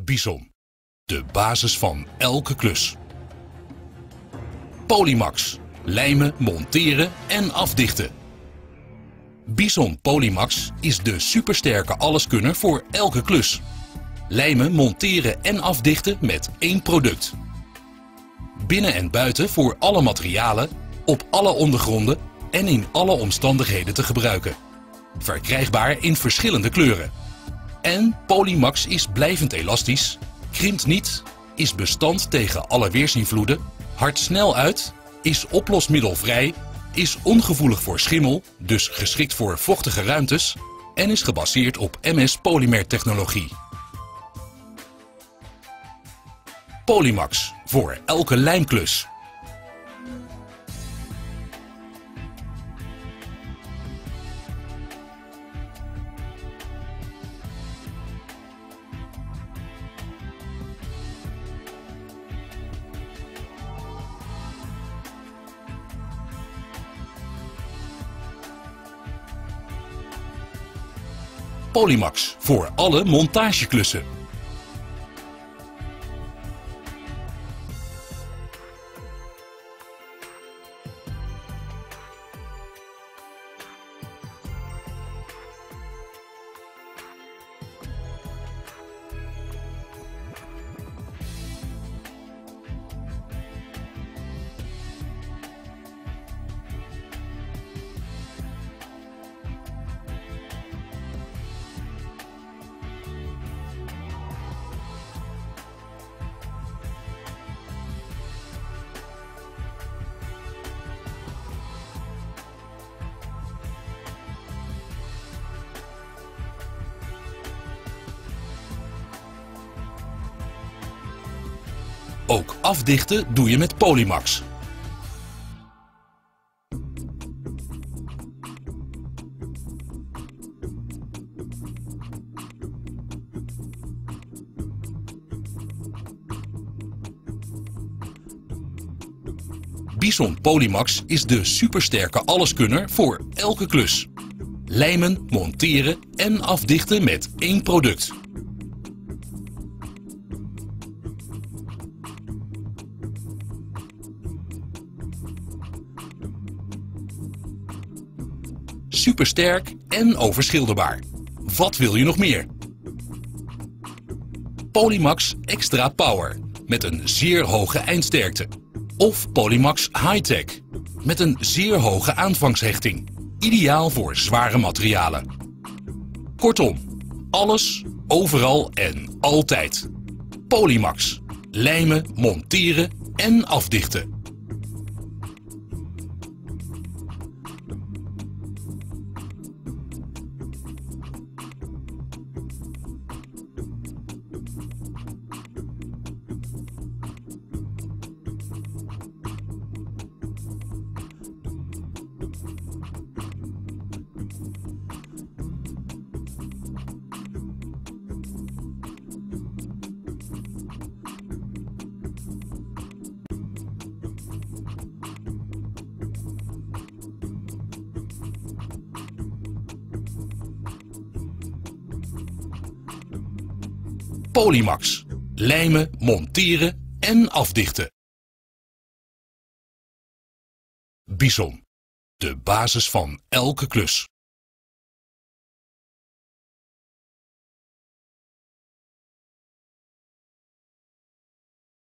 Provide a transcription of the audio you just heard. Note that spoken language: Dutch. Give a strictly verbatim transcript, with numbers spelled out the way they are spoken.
Bison, de basis van elke klus. Polymax, lijmen, monteren en afdichten. Bison Polymax is de supersterke alleskunner voor elke klus. Lijmen, monteren en afdichten met één product. Binnen en buiten voor alle materialen, op alle ondergronden en in alle omstandigheden te gebruiken. Verkrijgbaar in verschillende kleuren. En Polymax is blijvend elastisch, krimpt niet, is bestand tegen alle weersinvloeden, hardt snel uit, is oplosmiddelvrij, is ongevoelig voor schimmel, dus geschikt voor vochtige ruimtes en is gebaseerd op M S polymertechnologie. Polymax, voor elke lijmklus. Polymax, voor alle montageklussen. Ook afdichten doe je met Polymax. Bison Polymax is de supersterke alleskunner voor elke klus. Lijmen, monteren en afdichten met één product. Supersterk en overschilderbaar. Wat wil je nog meer? Polymax Extra Power met een zeer hoge eindsterkte. Of Polymax High-Tech met een zeer hoge aanvangshechting. Ideaal voor zware materialen. Kortom, alles, overal en altijd. Polymax. Lijmen, monteren en afdichten. Polymax. Lijmen, monteren en afdichten. Bison. De basis van elke klus.